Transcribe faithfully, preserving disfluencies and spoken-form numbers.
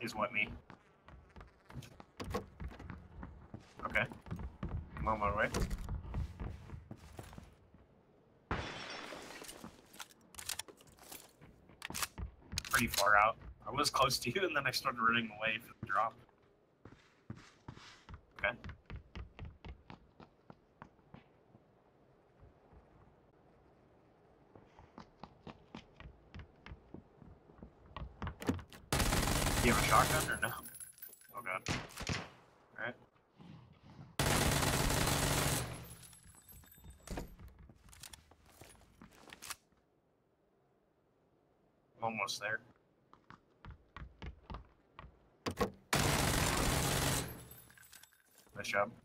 Is what me? Okay. I'm on my way. Pretty far out. I was close to you, and then I started running away for the drop. Okay. Do you have a shotgun or no? Oh god. Alright. I'm almost there. Nice job.